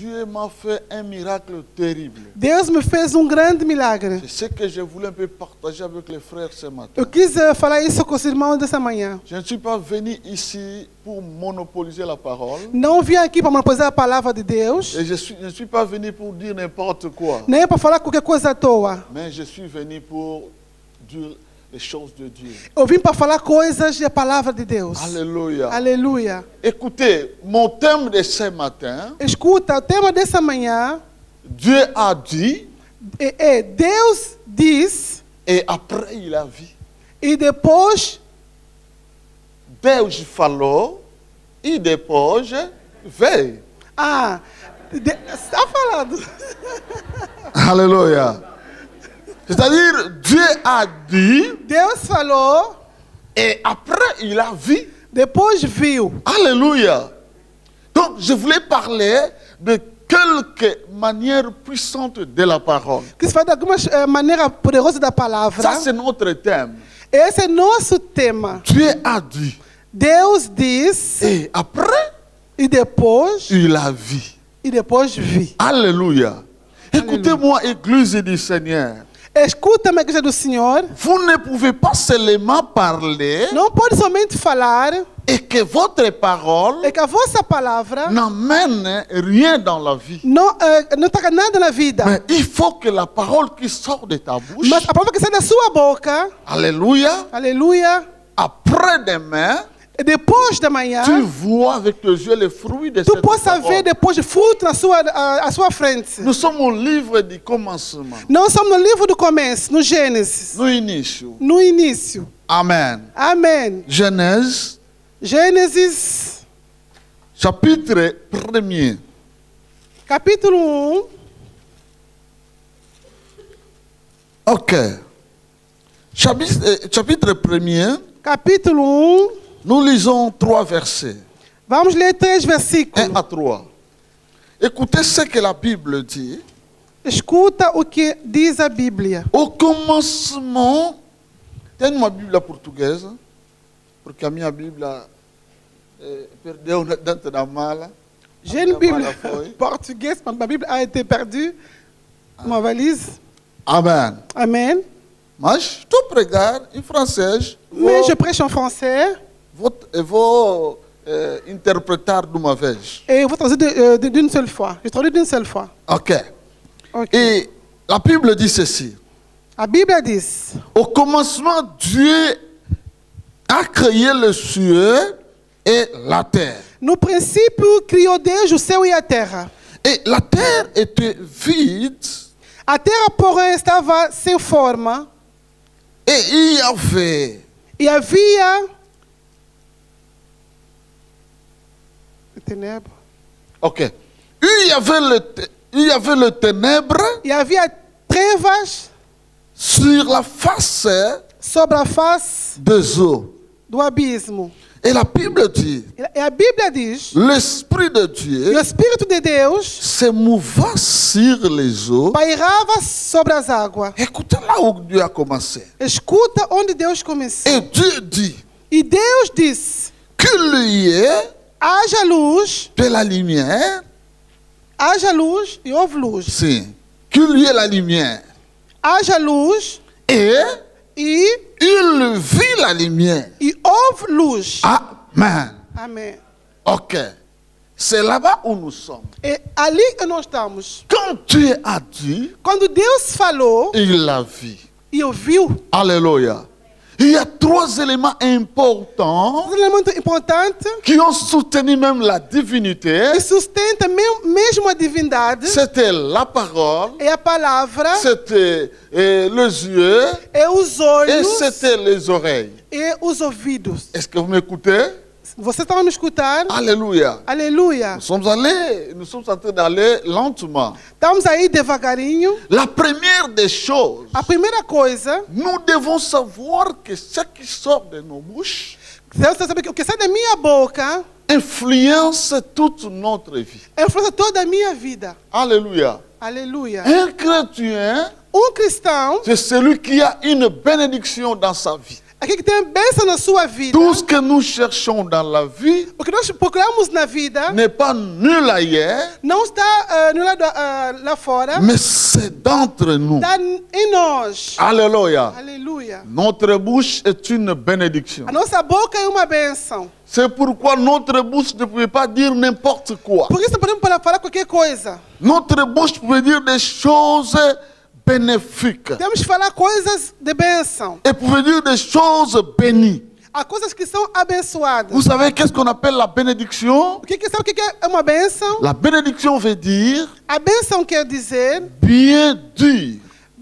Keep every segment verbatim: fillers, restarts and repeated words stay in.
Dieu m'a fait un miracle terrible. Deus me fez um grande milagre. C'est ce que je voulais un peu partager avec les frères ce matin. Eu quis uh, falar isso com os irmãos dessa manhã. Je ne suis pas venu ici pour monopoliser la parole. Não vim aqui para monopolizar a palavra de Deus. Et je suis, je ne suis pas venu pour dire n'importe quoi. Nem para falar qualquer coisa à toa. Mais je suis venu pour dire les choses de Dieu. Eu vim para falar coisas da palavra de Deus. Alléluia. Aleluia. Écoutez, mon thème de ce matin, Escuta, o tema dessa manhã Dieu a dit é, é Deus diz et après il a vu. e depois Deus falou e depois veio. ah, está falando. Alléluia. C'est-à-dire, Dieu a dit Deus falou, et après il a vu. depois viu. Alléluia. Donc, je voulais parler de quelques manières puissantes de la parole. Que se fala de algumas uh, maneiras poderosas da palavra. Ça, c'est notre thème. Esse é nosso tema. Dieu a dit Deus diz et après e depois il a vu. e depois vi. Alléluia. Écoutez-moi, Église du Seigneur. Escuta-me, igreja do Senhor. Vous ne pouvez pas seulement parler Não pode somente falar et que votre parole é que a vossa palavra n'amène rien dans la vie. não uh, não toca nada na vida. Mais il faut que la parole qui sort de ta bouche, Mas a palavra que sai da sua boca, Alléluia, aleluia, après-demain, e depois da manhã, tu vois avec tes yeux les fruits de tu cette possa ver parole. depois de fruto na sua, a, a sua frente. Nous sommes au livre du commencement, Nós somos no livro do começo, no Gênesis, no início. no início. Amen. Amém. Genèse, Gênesis, chapitre premier. capítulo um. Ok. Chapitre, euh, chapitre premier, Capítulo um. nous lisons trois versets. Vamos ler três versículos. un à trois. Écoutez ce que la Bible dit. Escuta o que diz a Bíblia. Au commencement, tem uma Bíblia portuguesa, porque a minha Bíblia eh, perdeu dentro da mala. J'ai une A minha Bible mala foi. portugaise, mais ma Bible a été perdue. Ma valise. Amen. Amen. Mas estou a pregar em francês. Mais Vou, je prêche en français vou, eu vou eh, interpretar de uma vez. et vous traduisez de- de- d'une seule fois. Je traduis d'une seule fois. Ok. Ok. Et la Bible dit ceci. A Bíblia diz: Au commencement, Dieu a créé le ciel et la terre. no princípio criou Deus o céu e a terra. Et la terre était vide A terra, porém, estava sem forma et il y avait e havia ténèbres. ok. Il y avait le, té- il y avait le ténèbre E havia trevas sur la face sobre a face des eaux. do abismo. Et la Bible dit, E a Bíblia diz: l'Esprit de e o Dieu Espírito de Deus se mouvant sur les eaux. pairava sobre as águas. Écoutez là où Dieu a commencé. Escuta onde Deus começou. Et Dieu dit E Deus disse: qu'il y ait haja luz, de la lumière. haja luz e houve luz. Si, qu'il y ait la lumière. Haja luz Et e, il vit la lumière. e houve luz. Amen. Amém. Ok. C'est là-bas où nous sommes. É ali que nós estamos. Quand Dieu a dit, Quando Deus falou il l'a vu. e ouviu, Alléluia. Il y a trois éléments importants um elemento importante qui ont soutenu même la divinité. que sustenta me- mesmo a divindade C'était la parole, é a palavra, c'était euh, les yeux é os et olhos c'était les oreilles. e os ouvidos. Est-ce que vous m'écoutez? Você está a me escutar? Alléluia. Aleluia. Nous sommes allés, nous sommes en train d'aller lentement. Estamos aí devagarinho. La première des choses, A primeira coisa, nous devons savoir que ce qui sort de nos bouches Deus tem que saber que o que sai da minha boca influence toute notre vie. influencia toda a minha vida. Alléluia. Aleluia. Un chrétien, Um cristão c'est celui qui a une bénédiction dans sa vie. Aquele que tem bênção na sua vida. Tout ce que nous cherchons dans la vie O que nós procuramos na vida n'est pas nul ailleurs, não está uh, no lado, uh, lá fora, mais c'est d'entre nous. está em nós. Alléluia. Aleluia. Notre bouche est une bénédiction. A nossa boca é uma bênção. C'est pourquoi notre bouche ne pouvait pas dire n'importe quoi. Por isso não podemos falar qualquer coisa. Notre bouche pouvait dire des choses bénéfiques. Temos que falar coisas de bênção. Et pouvait dire des choses bénies. Há coisas que são abençoadas. Vous savez qu'est-ce qu'on appelle la bénédiction? O que, que sabe o que que é uma bênção? La bénédiction veut dire A bênção quer dizer bien dire.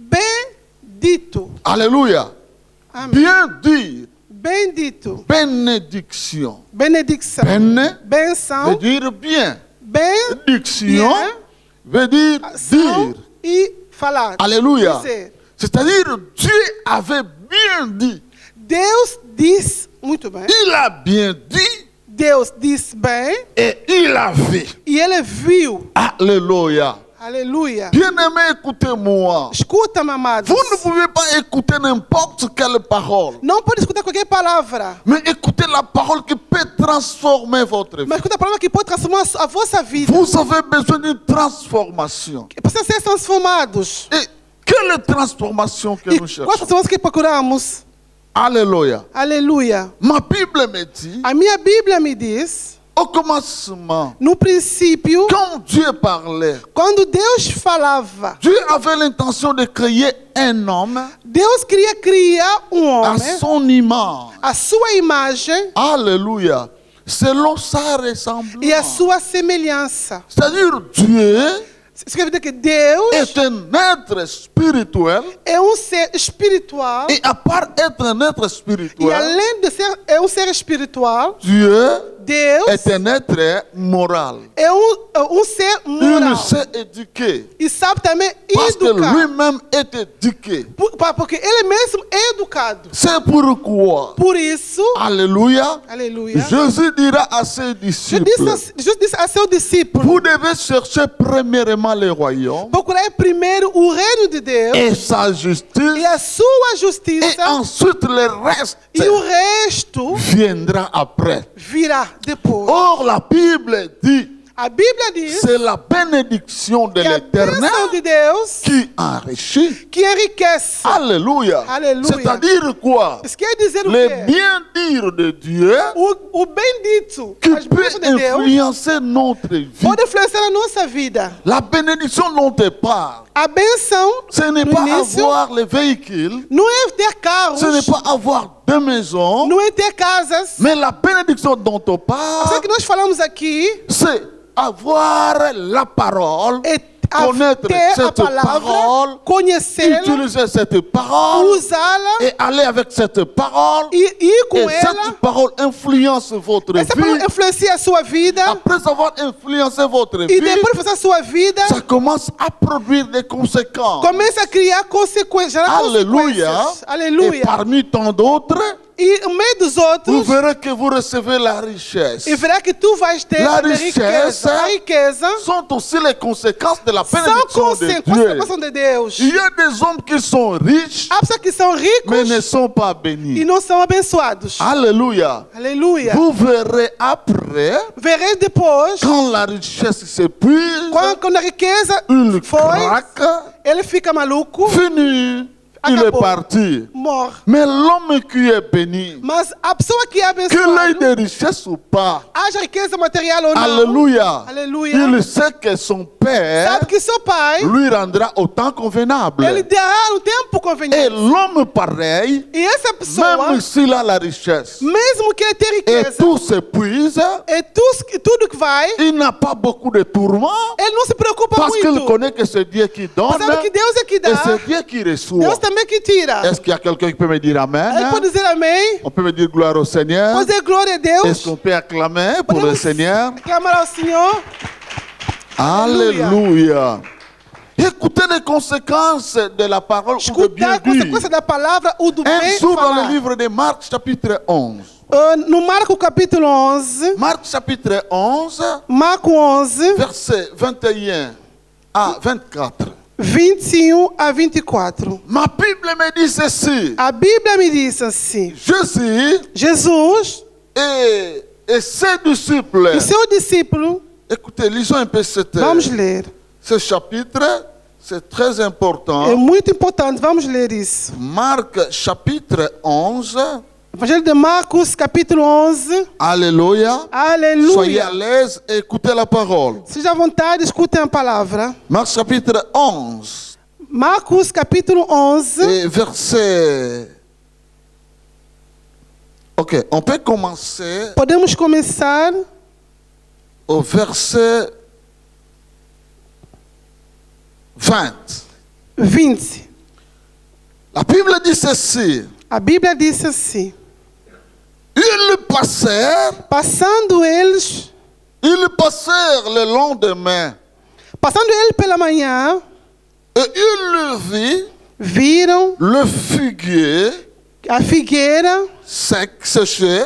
bendito. Alléluia. Amém. Bien dire. Bendito. Bénédiction. Benedicção. Bene Benção. veut dire bien. Benção Diction veut dire dire. e falar. Alléluia. Dizer. C'est-à-dire Dieu avait bien dit. Deus diz muito bem. Il a bien dit Deus diz bem et il a vu. e ele viu. Alléluia. Aleluia. Bien-aimé, écoutez-moi. Escuta-me, amados. Vous ne pouvez pas écouter n'importe quelle parole. Não pode escutar qualquer palavra. Mais écoutez la parole qui peut transformer votre vie. Mas escuta a palavra que pode transformar a vossa vida. Vous avez besoin d'une transformation. Precisa ser transformados. Et quelle transformation que E nous quais cherchons? transformações que procuramos? Alléluia. Aleluia. Ma Bible me dit, A minha Bíblia me diz, au commencement, no princípio, quand Dieu parlait, quando Deus falava, Dieu avait l'intention de créer un homme Deus queria criar um à homem, son image. a sua imagem Alléluia. Selon sa e a ressemblance. sua semelhança. C'est-à-dire Dieu Isso quer dizer que Deus est un être spirituel é um ser espiritual et à part être un être e spirituel, além de ser é um ser espiritual, Dieu Deus est un être moral. é um, um ser Il moral s'est éduqué e sabe também parce que educar. lui-même est éduqué. Por- pa- Porque ele mesmo é educado. C'est pourquoi, Por isso, alléluia, aleluia, Jésus dira à ses Jesus disse, disciples, a- Jesus disse a seu discípulo, vous devez chercher premièrement le royaume procurai primeiro o reino de Deus et sa e justice, a sua et justiça, ensuite le reste e o resto viendra après. virá depois. Or, la Bible dit, A Bíblia diz c'est la bénédiction de que a l'Éternel bênção de Deus qui enrichit. que enriquece. Alléluia. Alléluia. C'est-à-dire quoi? Isso quer dizer o Le quê? bien dire de Dieu O, o bendito, qui as peut bênçãos de Deus, influencer notre vie. pode influenciar a nossa vida. La bénédiction dont on parle, A benção ce n'est no pas início avoir les véhicules, não é ter carros, ce n'est pas avoir deux maisons, não é ter casas. mais la bénédiction dont on Só parle, que nós falamos aqui c'est avoir la parole, é a- connaître ter a cette palavra, parole, conhecê-la, utiliser cette parole usá-la et aller avec cette parole. e ir com Et cette ela. parole influence votre Essa palavra vie. influencia a sua vida Après avoir influencé votre e vie, depois de fazer a sua vida, ça commence à produire des conséquences. começa a criar consequências, gerar Alléluia. consequências. Et Aleluia. parmi tant d'autres, E no meio dos vous outros, verrez que vous recevez la richesse. e verá que tu vais ter La a riqueza riqueza. A riqueza sont aussi les conséquences de la são bénédiction de Dieu. consequências de Deus. Il y a des hommes qui sont riches, Há pessoas que são mais ne ricos sont pas e bénis. não são abençoados. Alléluia. Aleluia. Vous verrez après, Verei depois, quand la richesse s'épuise, quando, quando a riqueza il foi, craque, ele fica maluco, fini, il est Acabou. parti. morre. Mais l'homme qui est béni, Mas a pessoa que é qu'il ait abençoada, des richesses ou pas, haja riqueza material ou não, alléluia, Alléluia. il sait que son Père sabe que seu pai, lui rendra au temps convenable. ele dará no tempo Et conveniente. l'homme pareil, E essa pessoa, même s'il a la richesse, mesmo que ele tenha et riqueza, tout s'épuise, e tu- tudo que vai, il n'a pas beaucoup de tourments, ele não se preocupa parce qu'il muito. connaît que c'est Dieu qui donne, Mas sabe que Deus é que et dá, c'est Dieu qui reçoit. Deus também que tira. Est-ce qu'il y a quelqu'un qui peut me dire Amen? Ele pode dizer amém, On peut me dire gloire au Seigneur? pode dizer glória a Deus, Est-ce qu'on peut acclamer pour le podemos Seigneur? clamar ao Senhor. Alléluia. Écoutez les conséquences de la parole ou de Escutar bien a dire. consequência da palavra, o do Un bem jour dans falar. le livre de Marc chapitre onze. Ah, no Marco capítulo onze, Marc chapitre onze, Marco onze, verset vingt et un à vingt-quatre. vinte e um a vinte e quatro. Ma Bible me dit ceci. A Bíblia me diz assim: Jésus Jesus et, et ses disciples. e seu discípulo, Écoutez, lisons un peu cette, vamos ler. ce chapitre. C'est très important. É muito importante, vamos ler isso. Marc chapitre onze. Evangelho de Marcos, capítulo onze. Alléluia. Soyez Aleluia. à l'aise et écoutez la parole. Seja à vontade, escutem a palavra. Marc chapitre onze. Marcos, capítulo onze. Et verset... Ok, on peut commencer Podemos começar au verset vingt. vinte. La Bible dit ceci. A Bíblia diz assim: Ils passèrent, passando eles, ils passèrent le lendemain. passando ele pela manhã, Et ils virent viram le figuier a figueira sec, séché,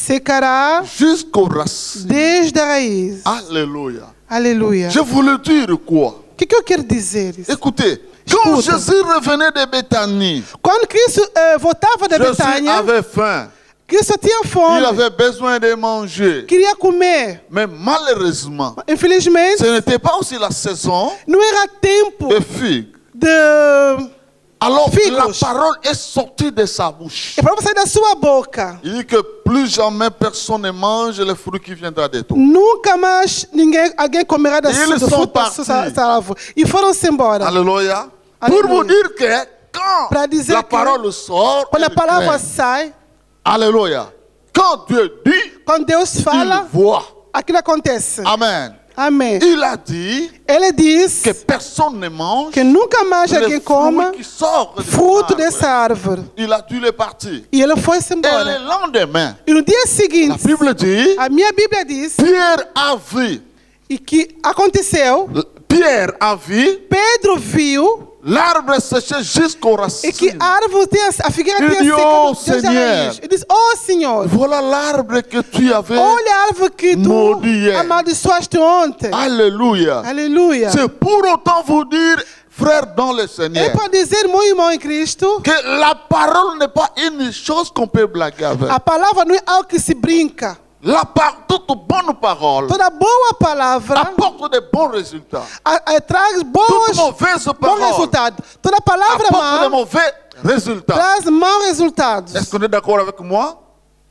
secará jusqu'aux racines. desde a raiz. Alléluia. Aleluia. Je voulais dire quoi? O que, que eu quero dizer? Isso? Écoutez, quand Escuta. Jésus revenait de Béthanie, Quando Cristo eh, voltava da Jésus Betânia, avait faim. Cristo tinha Il fome, avait besoin de manger. queria comer. Mais malheureusement, Infelizmente, ce n'était pas aussi la saison não era tempo de figues. de... Alors Figos. la parole est sortie de sa bouche. É para sair da sua boca. Il dit que plus jamais personne ne mange le fruit qui viendra de toi. Nunca mais ninguém, alguém comerá da Eles sua, do são fruto da partis. sua árvore. E foram-se embora. Alléluia. Alléluia. Pour vous dire que quand Para dizer la que parole sort, Quando a elle palavra crée. sai, Alléluia. Quand Dieu dit, quando Deus il fala, voit. aquilo acontece. Amen. Amém. Il a dit Ele diz que personne ne mange que nunca mais le alguém coma fruit qui sort de fruto l'arbre. dessa árvore. Il a dû le partir. E ele foi-se Et embora. le lendemain, E no dia la seguinte, Bible dit, a minha Bíblia diz Pierre a vu, e que aconteceu, Pierre a vu Pedro viu l'arbre séché jusqu'aux e racines. que a árvore tinha, a figueira Ele tinha disse, "Oh, secado desde a Senhor." raiz. Ele disse: "Oh Senhor, Voilà l'arbre que tu avais. olha a árvore que tu Maudit hier. amaldiçoaste ontem." Alléluia. Aleluia. C'est pour autant vous dire, frères dans le É Seigneur, para dizer, meu irmão em Cristo, que la parole n'est pas une chose qu'on peut blaguer avec. a palavra não é algo que se brinca. La par toute bonne parole Toda boa palavra apporte de bons résultats. a, a, traz Toute boas, mauvaise bons parole resultados. Toda palavra apporte de má mauvais résultats. traz maus resultados. Est-ce qu'on est d'accord avec moi?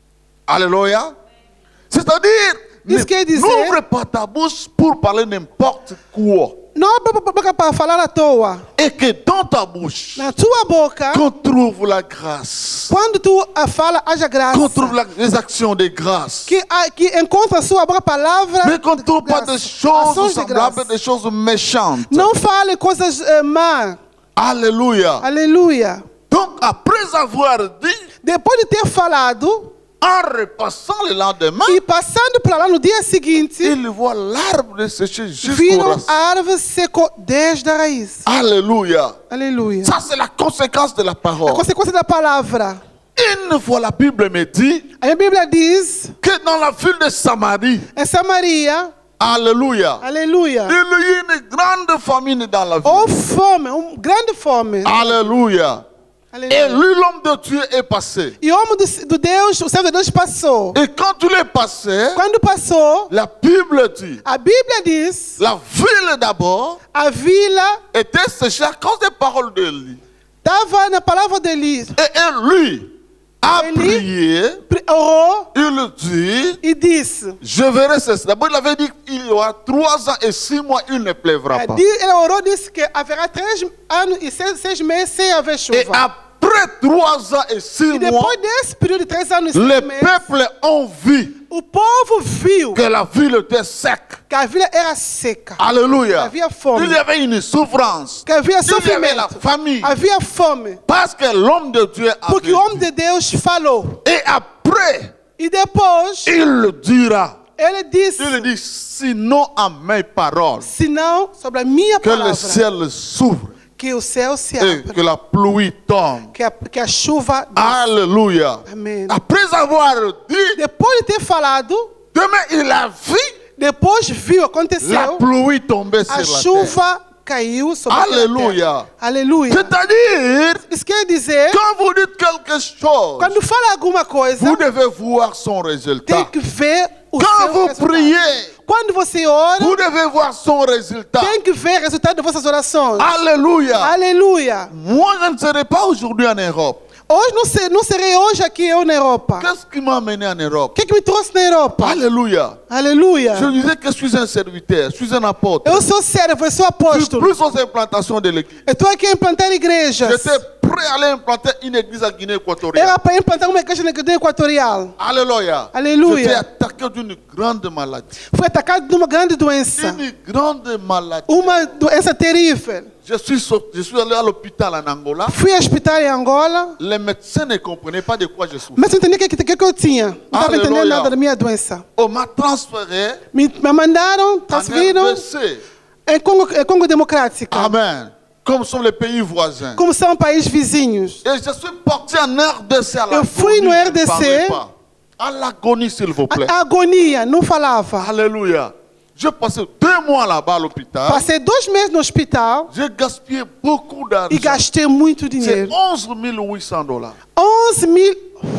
Alléluia. C'est-à-dire, Isso quer dizer- n'ouvre pas ta bouche pour parler n'importe quoi. Não abre a boca para falar à toa. Et que dans ta bouche, Na tua boca, qu'on trouve la grâce. quando tu a fala, haja graça. Qu'on trouve la- les actions de grâce. Que, a, que encontra a sua boca a palavra. Mais qu'on ne trouve pas graça. des choses Ações de semblables, graça. des choses méchantes. Não fale coisas eh, más. Alléluia. Aleluia. Donc, après avoir dit, Depois de ter falado en repassant le lendemain, e passando para lá no dia seguinte, il voit l'arbre séché jusqu'au viram racine. a árvore secou desde a raiz. Alléluia. Aleluia. Ça, c'est la conséquence de la A parole. consequência da palavra. Une fois, la Bible me dit A minha Bíblia diz, que dans la ville de Samarie, em Samaria, Alléluia, aleluia, il y a une grande famine dans la ville. houve fome, uma grande fome. Alléluia. Et Aleluia. lui, l'homme de Dieu, est passé. E o homem do, do Deus, o servo de Deus passou. Et quand il est passé, Quando passou, la Bible dit, a Bíblia diz, la ville d'abord a vila était séchée à cause des paroles de lui. estava na palavra de Eli. Et lui a Ele prié, pri- orou il dit, e disse. je verrai ceci. D'abord, il avait dit qu'il y aura trois ans et six mois, il ne pleuvra É, pas. di- Ele orou e disse que haverá três anos e seis, seis meses sem haver Et chuva. après trois ans et six E mois, depois desse período de três anos e les seis meses, peuples ont vu o povo viu que la ville était sec. que a vila era seca, Alléluia. Havia fome. Il y avait une souffrance. que havia Il y avait la sofrimento, famille. havia fome, Parce que l'homme de Dieu a porque o homem de Deus falou. Et après, E depois, il dira, ele disse, il dit, sinon à mes paroles, senão, sobre a minha que le palavra, ciel s'ouvre que o céu se et abre, que la pluie tombe. que a, que a chuva desce. Alléluia. Amém. Après avoir dit, Depois de ter falado, demain il a vu depois viu, la aconteceu, pluie tomber a sur la terre. chuva caiu sobre a Alléluia. terra. Aleluia. C'est-à-dire, Isso quer dizer, quand vous dites quelque chose, quando fala alguma coisa, vous devez voir son tem résultat. que ver o Quand seu vous resultado. priez, Quando você ora, vous devez voir son résultat. tem que ver o resultado de vossas orações. Alléluia. Aleluia. Moi, je ne serai pas aujourd'hui en Europe. Hoje não, ser, não serei hoje aqui eu na Europa. Qu'est-ce qui m'a amené en O Europe? que, que me trouxe na Europa? Alléluia. Aleluia. Je disais que je suis un serviteur, je suis un apôtre. Eu sou servo, eu sou Je suis apóstolo. plus aux implantations de l'église. Eu estou aqui a implantar igrejas. J'étais prêt à aller implanter une église à Guinée équatoriale. Era para implantar uma igreja na Guiné Equatorial. Alléluia. Alléluia. J'étais attaqué d'une grande maladie. Fui atacado de uma grande doença. Une grande maladie. Uma doença terrível. Je suis, sorti- je suis allé à l'hôpital en Angola. Fui ao hospital em Angola. Les médecins ne comprenaient pas de quoi je souffrais. Mas não entendia o que, que, que eu tinha. Não estava entendendo Aleluia. nada da minha doença. On m'a transféré Me, me mandaram, en transferiram R D C. em Congo, em Congo Democrática. Amen. Comme sont les pays voisins. Como são países vizinhos. Et je suis parti en R D C à Eu fui no l'agonie, R D C. ne parlez pas. À l'agonie, s'il vous plaît. A, a agonia, não falava. Alléluia. J'ai passé deux mois là-bas à l'hôpital. Passei dois meses no hospital J'ai gaspillé beaucoup e d'argent. gastei muito C'est dinheiro. onze mille huit cents dollars. onze mil,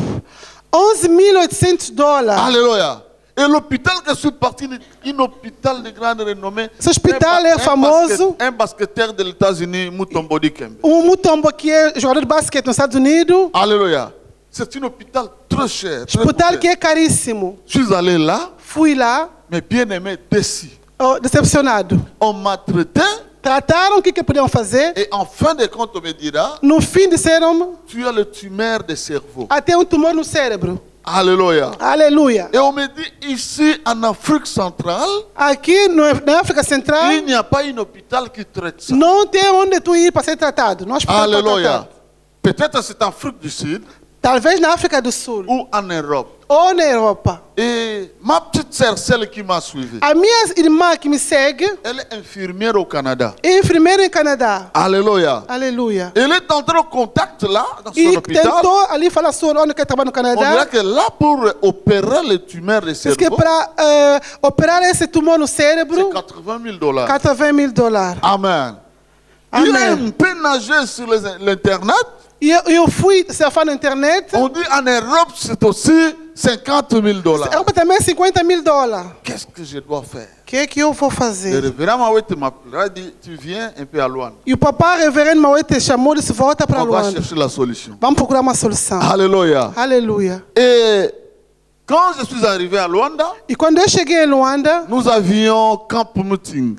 onze mil e oitocentos dólares. Alléluia. Et l'hôpital que je suis parti, un hôpital de grande renommée. Ce hospital un, est un famoso. basket- un basketteur de États-Unis, Mutombo Dikembe. Um Mutombo que é jogador de basquete nos Estados Unidos. Alléluia. C'est un hôpital très cher. Très Hospital coûteux. que é caríssimo. Je suis allé là, Fui lá, mais bien aimé, déçu. oh, decepcionado. On m'a traité Trataram o que, que podiam fazer. et en fin de compte, on me dira, No fim disseram, tu as le tumeur de cerveau. até um tumor no cérebro. Alléluia. Aleluia. Et on me dit, ici en Afrique centrale, Aqui no, na África Central, il n'y a pas un hôpital qui traite ça. não tem onde tu ir para ser tratado. No hospital para Alléluia. tratado. Peut-être c'est en Afrique du Sud Talvez na África do Sul ou en Europe. ou na Europa. Et ma petite sœur, celle qui m'a suivi, A minha irmã que me segue elle est infirmière au Canada. é enfermeira em Canadá. Alléluia. Aleluia. Elle est entrée au contact là, dans son E hôpital. tentou ali falar sobre onde quer trabalhar no On dirait Canadá. que là, pour opérer le tumeur de Diz que cerveau, para eh, operar esse tumor no c'est cérebro, quatre-vingt mille dollars. quatre-vingt mil dólares. Amen. Il a Amen. un peu nagé sur les- l'Internet. E eu, eu fui surfar na internet. On dit en Europe, c'est aussi cinquante mille dollars. É também cinquenta mil dólares. Qu'est-ce que je dois faire? O que é que eu vou Le fazer? révérend Mawete m'appellera et dit, tu viens un peu à Luanda. E o papai reverendo Mauete chamou e disse: volta para On va Luanda. chercher la solution. Vamos procurar uma solução. Alléluia. Aleluia. Et quand je suis arrivé à Luanda, E quando eu cheguei em Luanda, nous avions camp meeting.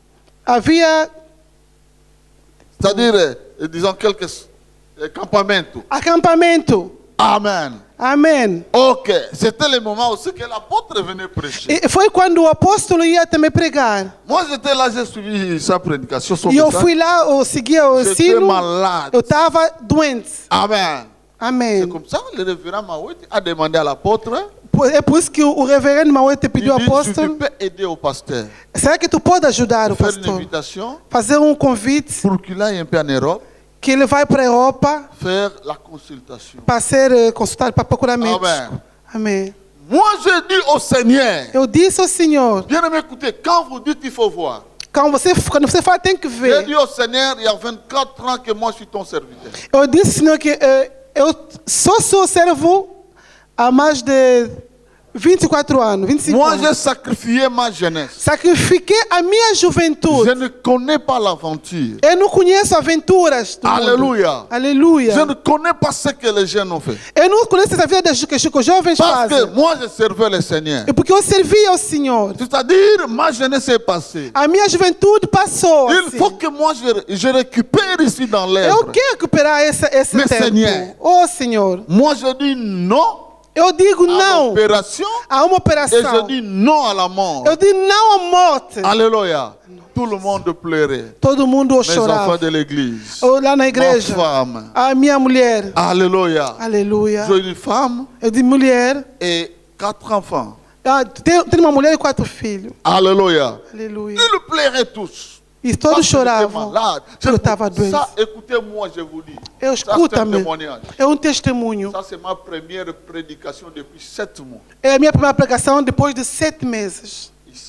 havia C'est-à-dire, euh, disons, quelques euh, campaments. acampamento. Amen. Amém. Ok. C'était le moment aussi que l'apôtre venait prêcher. E foi quando o apóstolo ia também pregar. Moi, j'étais là, j'ai suivi sa prédication. Son E eu message. fui lá, eu seguia o J'étais ensino. malade. Eu estava doente. Amen. C'est Amém. comme ça, le révérend Mawete a demandé à l'apôtre, Por- É por isso que o o reverendo Mauete il pediu ao dit, si tu apóstolo: peux aider au pasteur, será que tu pode ajudar o faire une pastor? invitation Fazer um convite pour qu'il aille un peu en Europe, que ele vai para a Europa faire la consultation. para ser eh, consultado, para procurar médico. Amen. Amém. Moi, je dis au Seigneur, Eu disse ao Senhor, bien aimé, écoutez, quand vous dites il faut voir, quando você, quando você fala, tem que j'ai ver. dit au Seigneur, il y a vingt-quatre ans que moi je suis ton serviteur. Eu disse, Senhor, que eh, eu só sou servo há mais de vinte e quatro anos, vinte e cinco Moi, anos. j'ai sacrifié ma jeunesse. Sacrifiquei a minha Je juventude. ne connais pas l'aventure. Eu não conheço aventuras do mundo. Alléluia. Aleluia. Je ne connais pas ce que les jeunes ont fait. Eu não conheço essa vida das- que os jovens Parce que fazem. moi, je servais le Seigneur. É porque eu servi ao Senhor. C'est-à-dire, ma jeunesse est passée. A minha juventude passou. Il assim. faut que moi, je, je récupère ici dans l'air. Eu quero recuperar esse, esse Meu tempo. Senhor. Oh, Senhor. Moi, je dis non Eu digo à não l'opération a uma et je operação. dis non à la mort. Eu digo não à morte. Alléluia. Tout le monde pleurait. Todo mundo Mes enfants chorava. de l'église. Eu lá na Ma igreja. femme. A minha mulher. Alléluia. Aleluia. J'ai une femme Eu digo mulher. et quatre enfants. Ah, tem, tem uma mulher e quatro filhos. Alléluia. Aleluia. Ils pleuraient tous. E todos Parce que j'étais choravam. malade. Je- Eu estava doente. Ça, écoutez-moi, je vous dis. Eu Ça, c'est un escuta-me. témoignage. É um testemunho. Ça, c'est ma première prédication depuis sept mois. É a minha primeira pregação depois de sete meses. Ici.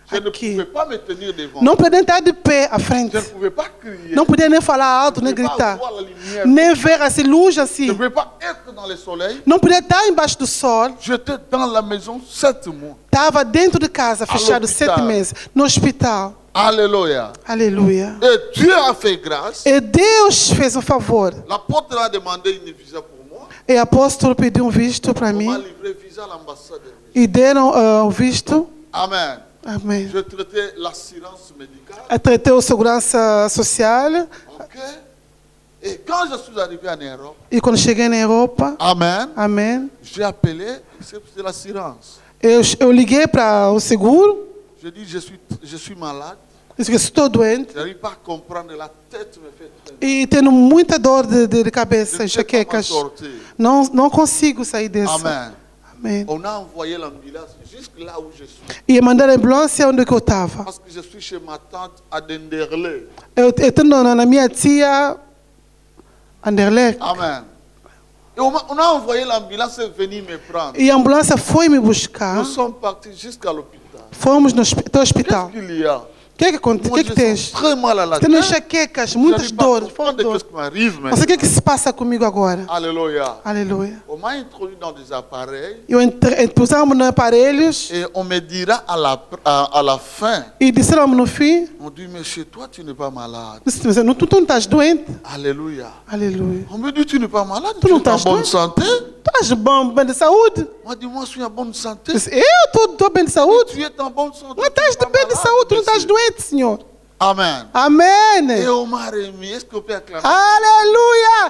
Je ne aqui. pouvais pas me tenir devant. Não podia estar de pé à frente. Je ne pouvais pas crier. Não podia nem falar alto, Je nem ne pouvais gritar. pas voir la lumière. Nem ver assim, luz Je ne assim. pouvais pas être dans le soleil. Não podia estar embaixo do sol. J'étais dans la maison sept mois. Estava dentro de casa, fechado l'hôpital. sete meses. No hospital. Alléluia. Aleluia. Et Dieu a fait grâce. E Deus fez um favor. L'apôtre a demandé une visa pour moi. E o apóstolo pediu um visto para On m'a mim. livré visa à l'ambassade. E deram uh, o visto. Amen. Amém. Je traitais l'assurance médicale. Eu tratei o segurança social. Ok. Et quand je suis arrivé en Europe, E quando cheguei na Europa, Amen, amém, j'ai appelé, c'est l'assurance. eu, eu liguei para o seguro. Je dis, je suis, je suis malade. Disse que estou doente. Je n'arrive pas à comprendre, la tête me fait très mal. E tendo muita dor de, de, de Je cabeça, ne sais pas m'en enxaquecas. sortir. Não, não consigo sair dessa. Amen. Amém. On a envoyé l'ambulance jusque là où je suis. E mandaram a ambulância onde que eu estava. Parce que je suis chez ma tante à Denderle. Eu estou na, na minha tia Anderlecht. Amen. Et on a, on a envoyé l'ambulance venir me prendre. E a ambulância foi me buscar. Nous sommes partis jusqu'à l'hôpital. Fomos no hospi- até o hospital. Qu'est-ce qu'il y a? O que é que acontece? O Moi, que é je que sens tens? très mal à la Tendo tête. enxaquecas, Je muitas n'arrive pas à dores, comprendre forte dor. ce qui m'arrive Não maintenant. sei o que é que se passa comigo agora. Alléluia. Aleluia. On m'a introduit dans des appareils Eu entre, pusemos nos aparelhos et on me dira à la, à, à la fin, e disseram no fim, on dit, mais chez toi, tu n'es pas malade. disse, "Mas não, tu, tu não estás doente? Alléluia. Aleluia. On me dit, tu n'es pas malade, Tu tu não es en estás bonne doente? santé. Tu estás bom, bem de saúde? Moi, dis, moi, je suis en bonne santé. Disse, eu estou bem de saúde. Tu es en bonne santé. Não estás tu n'es de pas bem de malade, saúde, tu não estás monsieur. doente, Senhor. Amen. Et Amém. on m'a remis. Est-ce qu'on peut acclamer? Aleluia.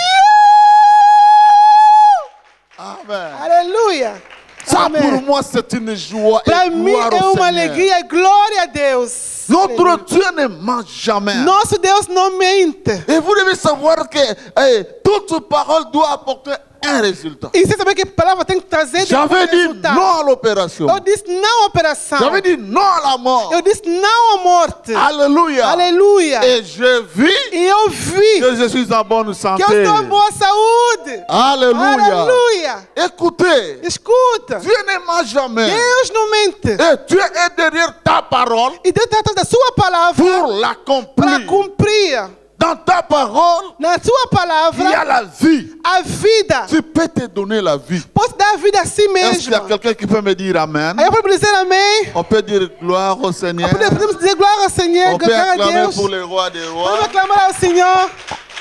Yeah! Amen. Aleluia. Ça, pour Amém. moi, c'est une joie Para et mim gloire é au uma Seigneur. alegria e glória a Deus. Notre Dieu ne ment jamais. Nosso Deus não mente. Et vous devez savoir que eh, toute parole doit apporter un résultat. E você sabe que a palavra tem que trazer depois J'avais dit resultado. non à l'opération. Eu disse não à operação. J'avais dit non à la mort. Eu disse não à morte. Alléluia. Aleluia. Et je vis E eu vi que je suis en bonne que santé. eu estou em boa saúde. Alléluia. Aleluia. Écoutez, Escuta. Dieu ne ment jamais. Deus não mente. Et Dieu est derrière ta parole E Deus está atrás da sua palavra pour para l'accomplir. cumprir. Dans ta parole, Na sua il y a palavra, la vie. a vida. Tu peux te donner la vie. Posso dar a vida a si Est-ce qu'il y a mesmo. quelqu'un qui peut me dire Amen? Aí eu posso dizer amém. On peut dire gloire au Seigneur. Podemos podemos dizer glória ao Senhor, On peut glória a acclamer Deus. pour le roi des Vamos rois. aclamar ao Senhor.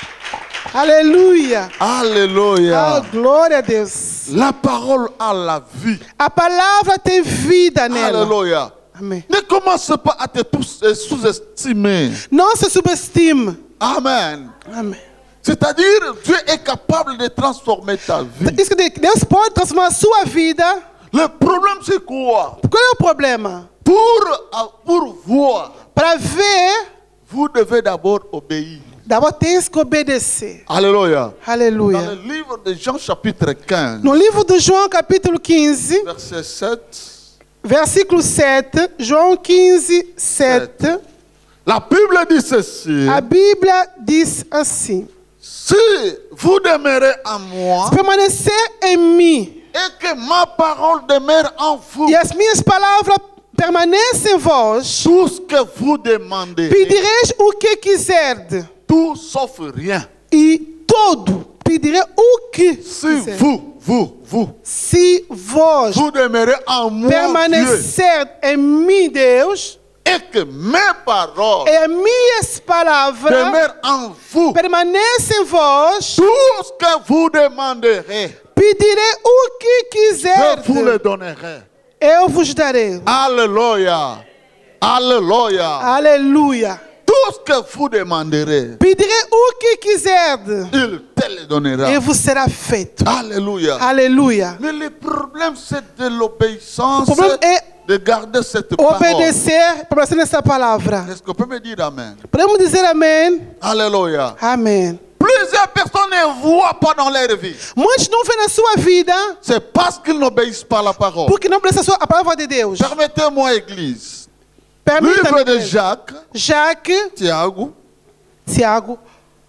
Aleluia. Ah, Alléluia. glória a Deus. La parole a la vie. A palavra tem vida nela. Alléluia. Amém. Ne commence pas à te tous- euh, sous-estimer. Não se subestime. Amen. Amém. C'est-à-dire, Dieu est capable de transformer ta vie. Isso que Deus pode transformar a sua vida. Le problème, c'est quoi? Qual é o problema? Pour, euh, pour voir, Para ver, vous devez d'abord obéir. d'abord tens que obedecer. Alléluia. Dans Aleluia. le livre de Jean, chapitre quinze, No livro de João, capítulo quinze, verset sept, versículo sete, João quinze, sete, la Bible dit ceci. a Bíblia diz assim: Si vous demeurez en moi permanecer em mim et que ma parole demeure en vous, e as minhas palavras permanecem em vós, tout ce que vous demandez, pedireis o que quiserdes, tout sauf rien. e todo pedirei o que Si quiser. vous, vous, vous, Se vós vous demeurez en moi, Dieu, permanecer em mim, Deus, et que mes paroles e as minhas palavras demeurent en vous, permanecem em vós, tout ce que vous demanderez, pedirei o que je vous le quiserdes, donnerai. eu vos darei. Alléluia. Alléluia. Aleluia. Tout ce que vous demanderez, Pedirei o que quiserdes, il te le donnera. e vos será feito. Alléluia. Aleluia. Mais le problème, c'est de l'obéissance, O problema é de garder cette parole. obedecer, permanecer nessa palavra. Est-ce qu'on peut me dire Amen? Podemos dizer amém? Alléluia. Amém. Plusieurs personnes ne voient pas dans leur vie. Muitos não vêem na sua vida C'est parce qu'ils n'obéissent pas à la parole. porque não obedecem a palavra de Deus. Permettez-moi, Église. Permita-me, Livre de igreja. Jacques, Jacques, Tiago. Tiago,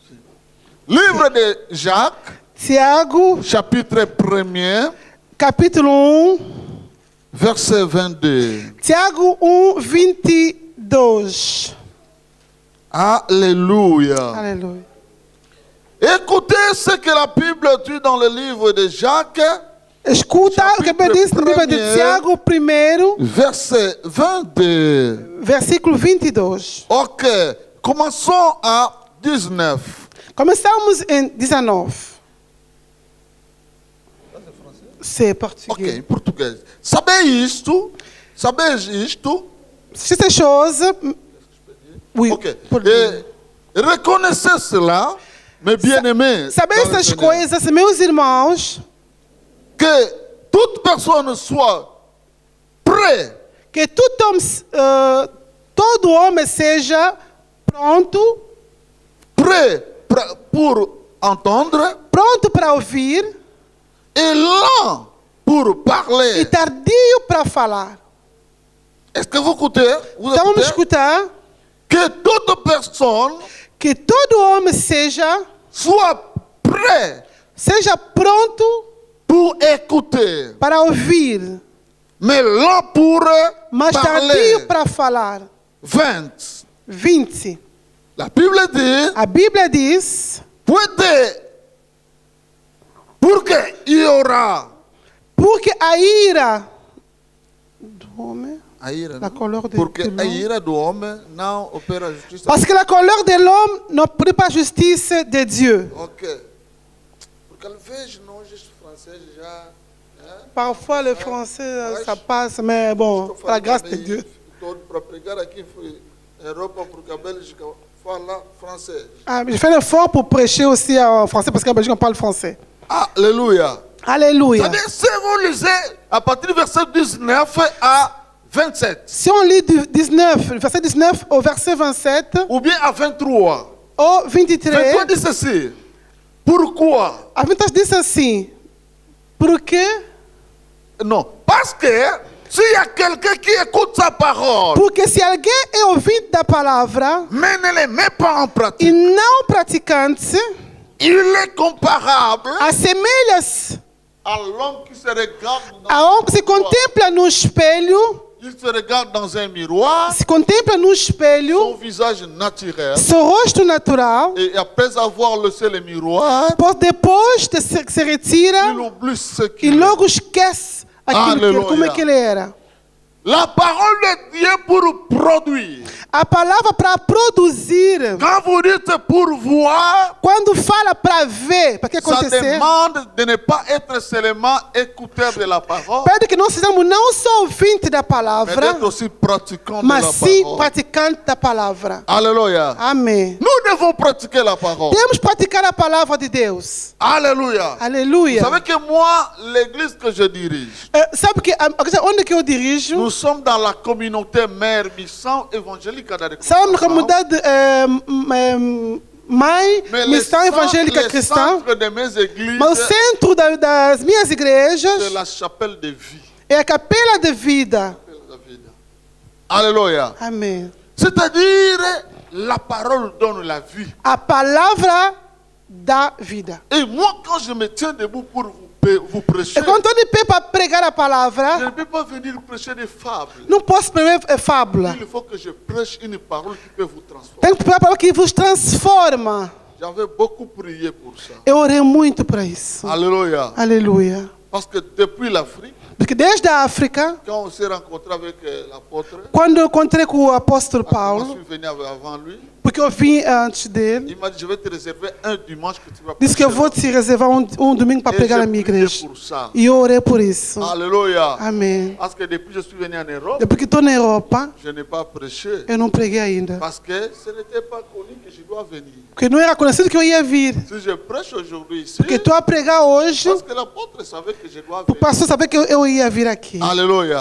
Livre de Jacques, Tiago, chapitre premier, capítulo um, verset vingt-deux. Tiago um, vinte e dois. Alléluia. Aleluia. Écoutez ce que la Bible dit dans le livre de Jacques, Escuta o que a Bíblia diz no livro de Chapitre Tiago, primeiro, verset vingt-deux. versículo vinte e dois. Ok, commençons à dix-neuf. Começamos em dezenove. Sim, português. Ok, em português. Saber isto, saber isto, Estas coisas. Oui, ok. por- Et reconnaissez cela, mes bien-aimés, Saber dans le essas Seigneur, coisas, meus irmãos, que toute personne soit prêt que todo homem, eh, todo homem seja pronto, prêt pra- pour entendre pronto para ouvir et lent pour e parler. tardio para falar. Est-ce que vous écoutez? Vous Então vamos écoutez? escutar Que toute personne que todo homem seja, soit prêt seja pronto pour écouter, para ouvir, mais lent pour mas tardio parler. para falar. vingt. vinte. La Bible dit, A Bíblia diz, puede, porque il y aura. porque a ira do homem, A ira, La não? colère de- Porque de a l'homme. ira do homem não opera justiça. parce que la colère de l'homme ne produit pas justice de Dieu. Ok. Porque às vezes nós, os franceses, já. Né? Parfois le français, ça passe, mais bon, Estou par la falando grâce de também Dieu. todo para pregar aqui foi Europa, porque a Bélgica fala francês. Ah, je fais l'effort pour prêcher aussi en français parce qu'en Belgique on parle français. Alléluia. Alléluia. C'est-à-dire, si vous lisez à partir du verset dix-neuf à vingt-sept, Si on lit du dix-neuf, le verset dix-neuf au verset vingt-sept, ou bien à vingt-trois, au vingt-trois, vingt-trois dit ceci. Pourquoi? a vingt-trois diz assim, porque, Non, parce que s'il y a quelqu'un qui écoute sa parole, porque se alguém é ouvinte da palavra mais ne les met pas en e pratique, não praticante, il est comparable assemelha-se à l'homme qui se regarde dans a homem que se contempla no espelho, Il se regarde dans un miroir, se contempla no son espelho, visage naturel, seu rosto natural, et après avoir laissé le miroir, por depois de se, se retira il oublie ce e qu'il est. logo esquece aquilo que, Aleluia. como é que ele era. La parole de Dieu pour produire. A palavra para produzir, Quand vous dites pour voir, quando fala para ver, para que ça acontecer, demande de ne pas être seulement écouteur de la parole, pede que nós sejamos não só ouvinte da mais palavra, d'être aussi pratiquant de mas la sim parole. praticante da palavra. Alléluia. Amém. Nous devons pratiquer la parole. Temos que praticar a palavra de Deus. Alléluia. Aleluia. Vous savez que moi, l'église que je dirige, Eh, sabe que a- a- onde que eu dirijo? nous sommes dans la communauté Mère Mission évangélique da Sabe na comunidade eh, m- eh, Mãe Mais le Missão centre, Evangélica le Cristã, centre de mes églises, mas o centro da- das minhas c'est igrejas la chapelle de vie. é a capela de vida. La vie. Alléluia. Amém. C'est-à-dire, la parole donne la vie. A palavra da vida. Et moi, quand je me tiens debout pour vous, pe- vous prêcher, E quando estou de pé para pregar a je palavra, ne peux pas venir prêcher des fables. não posso pregar eh, fábula. Il faut que je prêche une parole qui peut vous transformer. Tenho que pregar a palavra que vos transforma. J'avais beaucoup prié pour ça. Eu orei muito para isso. Alléluia. Aleluia. Parce que depuis l'Afrique, Porque desde a África, quand on s'est rencontré avec euh, l'apôtre, quando eu encontrei com o apóstolo parce que moi, je Paulo, suis venu avant lui, porque eu vim antes dele, il m'a dit, je vais te réserver un dimanche que tu vas disse que eu vou prêcher. te reservar um, um domingo para Et pregar j'ai na minha prié igreja. pour ça. E eu orei por isso. Alléluia. Amém. Parce que depuis que je suis venu en Europe, Depois que estou na Europa, je n'ai pas prêché. eu não preguei ainda. Parce que ce n'était pas connu que je dois venir. Porque não era conhecido que eu ia vir. Si je prêche aujourd'hui ici, Porque estou a pregar hoje, parce que l'apôtre savait que je dois o venir. pastor sabia que eu, eu ia vir aqui. Alléluia.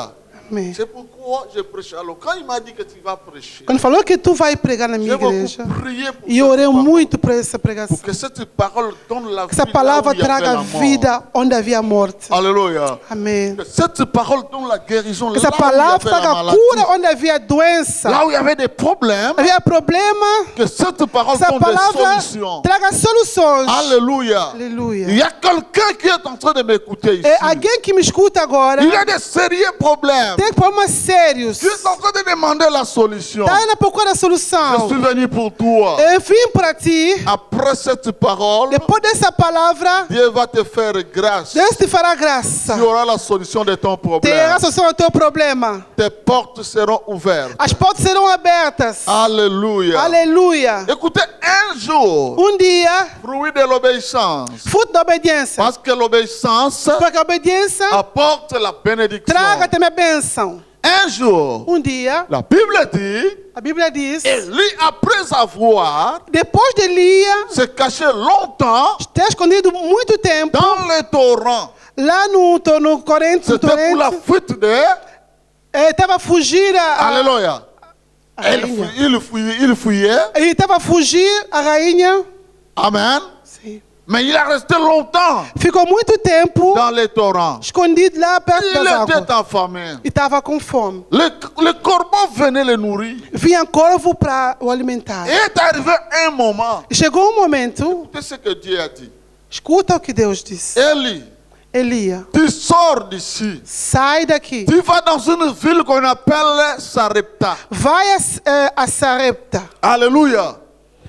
Amém. C'est pourquoi je prêche. Alors, quand il m'a dit que tu vas prêcher, Quando falou que tu vai pregar na j'ai minha beaucoup igreja, prié pour, e eu cette orei parole, muito por essa pregação. pour que cette parole donne la Que vie essa là palavra où il y avait traga la mort. vida onde havia morte. Alléluia. Amém. Que cette parole donne la guérison Que essa là où il y palavra avait la traga maladie. cura onde havia doença. Là où il y avait des problèmes, Havia problema. que cette parole Essa donne des palavra solutions. traga soluções. Alléluia. Aleluia. Il y a quelqu'un qui est en train de m'écouter ici. É alguém que me escuta agora. Il y a des sérieux problèmes. Tem problemas sérios. Tu es en train de demander la solution. Está na procura da Je solução. suis venu pour toi. Eu vim para ti. Après cette parole, Depois dessa palavra, Dieu va te faire grâce. Deus te fará graça. Tu auras la solution de ton Terá problème. a solução ao teu problema. Tes portes seront ouvertes. As portas serão abertas. Alléluia. Aleluia. Écoutez, un jour, Um dia, fruit de l'obéissance. fruto da obediência. Parce que l'obéissance Porque a obediência apporte la bénédiction. traga também a bênção. Un jour, Um dia, la Bible dit, a Bíblia diz, Élie, après avoir depois de Elia se caché longtemps ter escondido muito tempo dans les torrents, lá no, to- no Corinthians, no c'était pour la torrente, fuite de... estava a fugir a, a, Alléluia. a Il, rainha. fouillait, il, fouillait, il fouillait. Ele estava a fugir a rainha. Amen. Sim. Mais il a resté longtemps Ficou muito tempo dans les torrents. escondido lá perto Il das águas. était affamé. E estava com fome. Le, le corbeau venait le nourrir. Vinha corvo para o alimentar. Et est arrivé un moment. E chegou um momento, Qu'est-ce que Dieu a dit? escuta o que Deus disse. Élie, Elia, tu sors d'ici. sai daqui. Tu vas dans une ville qu'on appelle Sarepta. Vai a, eh, a Sarepta. Alléluia.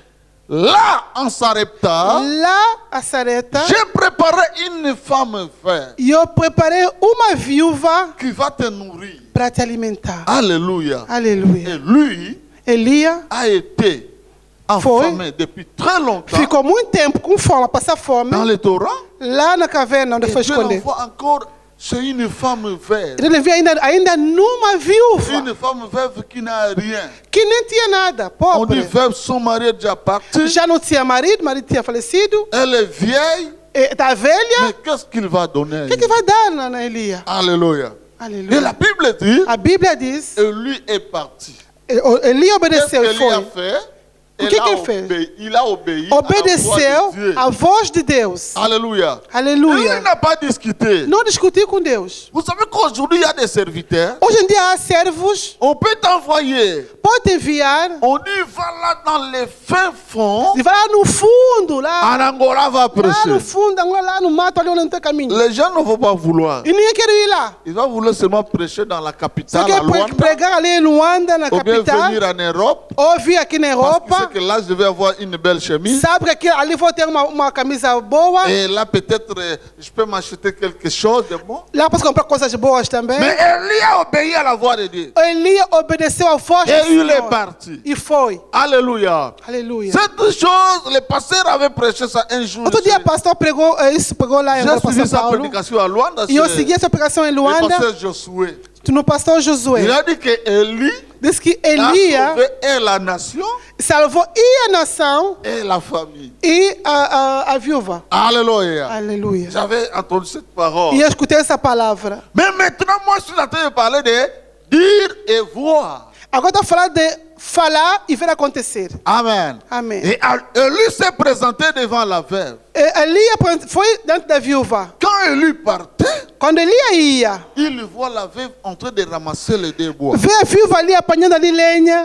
Là, en Sarepta, Lá a Sarepta. j'ai préparé une femme verte E eu preparei uma viúva qui va te nourrir. para te alimentar. Alléluia. Aleluia. Et lui Elia a été affamé depuis très longtemps ficou muito tempo com fome, passar fome, dans les torrents. lá na caverna onde Et foi Dieu esconder. l'envoie encore chez une femme verte. Ele via ainda, ainda numa viúva Une femme veuve qui n'a rien. que nem tinha nada, On dit pobre. veuve, son mari est déjà parti. Já não tinha marido, o marido tinha falecido. Elle est vieille. Está velha. Mais qu'est-ce qu'il va donner? O que, que vai dar na, na Elia? Alléluia. Et la Aleluia. Bible dit, A Bíblia diz, et lui est parti. e- o- Eli Qu'est-ce obedeceu e qu'il a foi. fait? O Il que a que ele fez? obéi- Il a obéi à la voix Obedeceu de Dieu. a voz de Deus. Alléluia. Il Aleluia. n'a pas discuté. Não discutir com Deus. Vous savez qu'aujourd'hui, il y a des serviteurs. Hoje em dia há servos, On peut t'envoyer. pode enviar, On y va là dans les fins fonds. e vai lá no fundo, lá, En Angola va lá no prêcher. fundo, Angola, lá no mato, ali onde não tem caminho. Les gens ne vont pas vouloir. E ninguém quer ir lá. Ils vont vouloir seulement prêcher dans la Só capitale, à quer pre- Luanda. pregar ali em Luanda, na Ou bien capital, venir en Europe. ou vir aqui na Parce que, c'est Europa. que là, je vais avoir une belle chemise. Sabe que aqui, ali vou ter uma, uma camisa boa. Et là, peut-être, euh, je peux m'acheter quelque chose de bon. Lá posso comprar coisas boas também. Mais Élie a obéi à la voix de Dieu. Elia obedeceu a voz do Et il est Senhor. parti. E foi. Alléluia. Aleluia. Cette chose, le pasteur avait prêché ça un jour. Outro dia, o pastor pregou eh, isso, pregou lá em J'ai suivi São sa Paulo. prédication à Luanda. E eu c'est segui essa pregação em le Luanda, pasteur Josué. no pastor Josué. Il a dit que Élie Diz que a Elia sauvé et la nation salvou e a nação et la famille. e a, a, a viúva. Alléluia. Aleluia. J'avais entendu cette parole. E eu escutei essa palavra. Mais maintenant, moi, je suis en train de parler de dire et voir. Agora estou falando de falar e ver acontecer. Amen. Amém. Et Élie s'est présenté devant la veuve. E Elia foi dentro da viúva. Quand Élie partait, Quando Elia ia, il voit la veuve en train de ramasser les deux bois. vê a viúva ali apanhando ali lenha.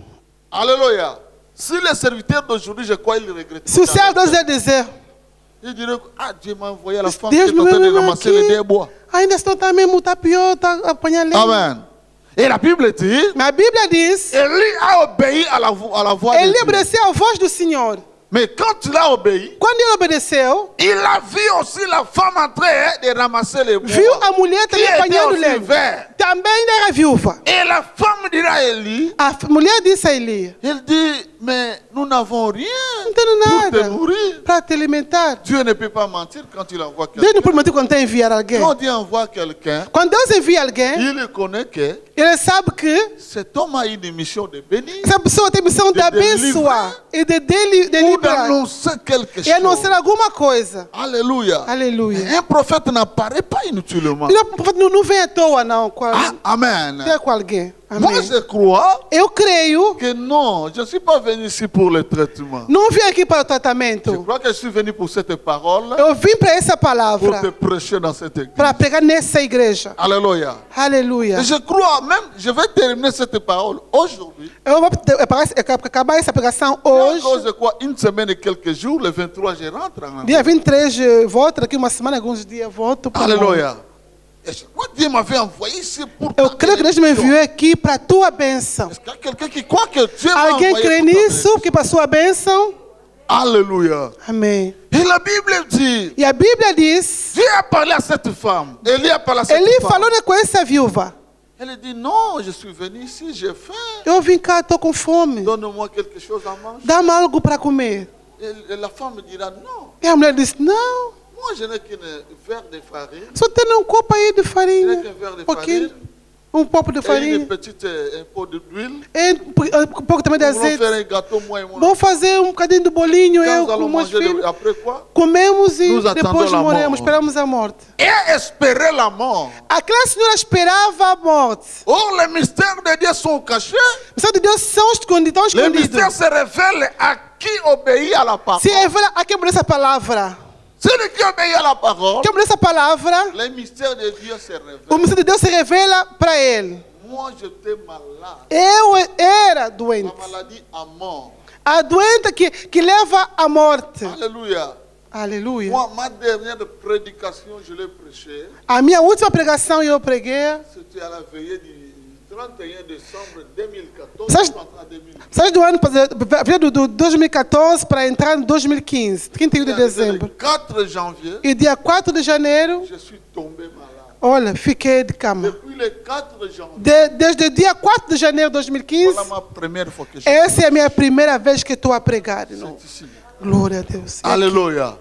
Alléluia. Si les serviteurs d'aujourd'hui, je crois, ils regrettent. Se o céu Deus ia dizer, Ils diraient, ah, Dieu m'a envoyé la femme qui Deus est me en train de veio ramasser les deux aqui, bois. ainda estou também muito pior, está apanhando lenha. Amen. Et la Bible dit, Mas a Bíblia diz, Élie a obéi à la, vo- à la voix de ele Dieu. obedeceu a voz do Senhor. Mais quand il a obéi, Quando ele obedeceu, il a vu aussi la femme en train de ramasser les bois. viu a mulher Qui também était apanhando aussi lenha. vert. Também ainda era viúva. Et la femme dira à Élie, A f- mulher disse a Elia, elle dit, mais nous n'avons rien não tenho pour te nada nourrir. para te alimentar. Dieu ne peut pas mentir quand il envoie Deus não quelqu'un. prometeu quando tem enviar alguém. Quand Dieu envoie quelqu'un, Quando Deus envia alguém, il connaît que Ele sabe que cet homme a une mission de bénir essa pessoa tem missão de De abençoar e de deli- ou deliberar d'annoncer quelque e chose. anunciar alguma coisa. Alléluia. Aleluia. Un prophète n'apparaît pas inutilement. E o profeta não, não vem à toa, não, com, Ah, amen. a- com alguém. Moi, Amém. je crois Eu creio, que non, je ne suis pas venu ici pour le traitement. não vim aqui para o Je tratamento. crois que je suis venu pour cette parole, Eu vim para essa pour te palavra, prêcher dans cette église. para pregar nessa igreja. Alléluia. Aleluia. Et je crois même, je vais terminer cette parole aujourd'hui. Eu vou te- eu pagar- eu quero acabar essa pregação À hoje, cause de quoi, une semaine et quelques jours, le vingt-trois, je rentre en dia vinte e três, eu volto, daqui uma semana, alguns dias, volto para Alléluia. Et je crois que Dieu m'avait envoyé ici pour Eu ta creio que Deus me bénédiction. enviou aqui para a tua bênção. Est-ce qu'il y a quelqu'un qui croit que Dieu m'a Alguém envoyé crê pour ta nisso, que para a sua bênção? Alléluia. Amém. Et la Bible dit, E a Bíblia diz, Dieu a parlé à cette femme. Élie a parlé à cette ele femme. falou né, com essa viúva. Elle dit, non, je suis venu ici, j'ai faim. Eu vim cá, estou com fome. Donne-moi quelque chose à manger. Dá-me algo para comer. Et, et la femme dira, non, E a mulher disse, não, moi je n'ai qu'un verre de farine. só tem um copo aí de Je farinha. n'ai qu'un verre de Um pouquinho. farine. Um copo de Et une farinha. petite, euh, un pot d'huile. E um pouco também de Nous allons azeite. faire un gâteau, moi et mon Vamos fazer um bocadinho de bolinho, Quand eu nous com allons meus manger, filhos. le- après quoi? Comemos e Nos attendons depois la morremos, mort. esperamos a morte. Et espérer la mort. Aquela senhora esperava a morte. Or, les mystères de Dieu sont cachés. Os mistérios de Deus são escondidos, estão Les escondidos. mystères se révèlent à qui obéit à la parole. Se revela a quem obedece a palavra. Celui qui obéit à la parole, Quem obedece a palavra, les mystères de Dieu se révèlent. o mistério de Deus se revela para ele. Moi, j'étais malade. Eu era La doente. maladie à mort. A doente que, que leva à morte. Alléluia. Aleluia. Moi, ma dernière prédication, je l'ai prêchée. A minha última pregação eu preguei. C'était à la veillée du trente et un décembre deux mille quatorze. Ça, je- en deux mille quinze. Sai do ano veio do, do dois mil e quatorze para entrar em dois mil e quinze, trinta e um de Le dezembro. quatre janvier, E dia quatro de janeiro, je suis tombé malade. olha, fiquei de cama. Depuis le quatre janvier, De, desde o dia quatro de janeiro de dois mil e quinze, voilà ma première fois que je essa é a minha primeira vez que estou a pregar. Não. suis ici. Glória a Deus. Alléluia.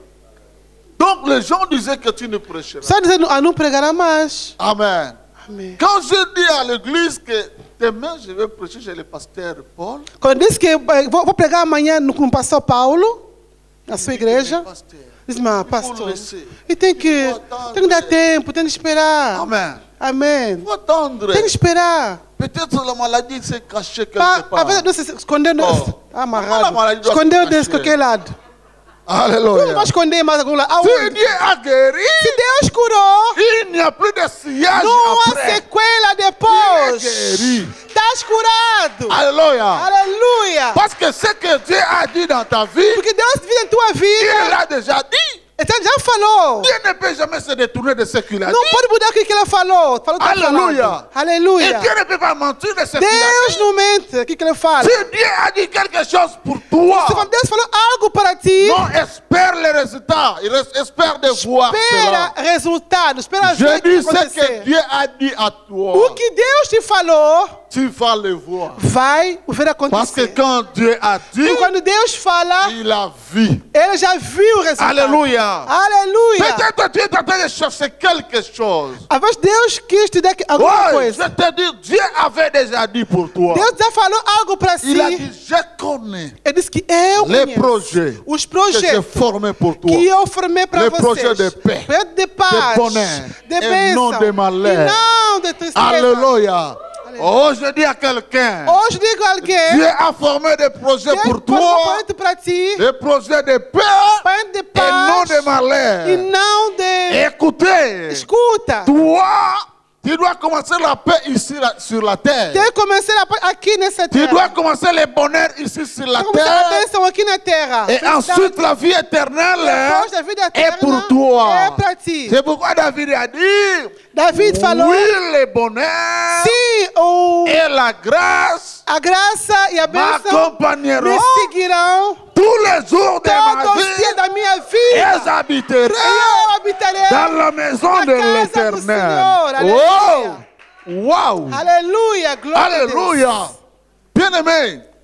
Donc les gens disaient que tu ne prêcheras. Só dizendo, a não pregará mais. Amen. Amém. Quand je dis à l'église que demain je vais prêcher chez le pasteur Paul, Quando disse que eh, vou, vou pregar amanhã no, com o pastor Paulo, na sua igreja, mais, pasteur, diz, mas il faut pastor, laisser. e tem que, Il faut attendre. tem que dar tempo, tem que esperar. Amen. Amém. Il faut attendre. Tem que esperar. Peut-être la maladie s'est cachée quelque Pa, part. a verdade não se escondeu, Oh. não, Fala, amarrado. marido, Escondeu assim, desse cachê. qualquer lado. Não Alléluia. vai esconder mais algum lado. Si Aonde? Dieu a guéri, Se Deus curou, il n'y a plus de sillage não há après. sequela depois. Il est guéri. Estás curado. Alléluia. Aleluia. Parce que ce que Dieu a dit dans ta vie, Porque Deus vive em tua il vida. l'a déjà dit. Então já falou. Dieu ne peut jamais se détourner de ce qu'il a Não dit. pode mudar o que que ele falou. Falou tá Aleluia. falando. Et Aleluia. Dieu ne peut pas mentir de ce qu'il a Deus dit. não mente. O que que ele fala? Si Dieu a dit quelque chose pour toi, Se Deus falou algo para ti, non, espère les résultats. Il reste- espère de voir espera cela. resultado. Espera ver Je o que dis vai ce que acontecer. Dieu a dit à toi. O que Deus te falou, Tu vas le voir. vai ver Parce que acontecer. quand Dieu a dit, E quando Deus fala, il a vu. ele já viu o resultado. Alléluia. Aleluia. Peut-être tu es en train de chercher quelque chose. A vez Deus quis te dar alguma Ouais, je coisa. te dis, Dieu avait déjà dit pour toi. Deus já falou algo para si. Il a dit, je connais Ele disse que eu les conheço projets os que j'ai projetos formés pour toi. que eu formei para Les vocês. projets de paix, Projeto de paz, de bonheur, de et bênção, non de malheur. e não de tristeza. Alléluia. Oh, je dis à quelqu'un, Hoje digo a alguém, Dieu a formé des projets Deus pour formou toi, projeto para ti, des projets de paix projeto de et non paz de malheur. e não de... Écoutez, Escuta, toi, tu dois commencer la paix ici la- sur la terre. tem que começar a- aqui nessa Tu terra. dois commencer le bonheur ici sur la Tem que começar a terre. bênção aqui na terra. Et Felicidade. ensuite, la vie éternelle Depois da vida est eterna, pour toi. é para ti. C'est pourquoi David a dit, David falou, oui, le bonheur se o, et la grâce a graça e a bênção m'accompagneront me seguirão tous les jours de ma todos os dias vie. da minha Et vida. j'habiterai Eu habitarei dans la maison na de casa do l'Éternel. Senhor. Aleluia. Oh, wow. Aleluia, glória a Deus. Alléluia. Bien-aimé,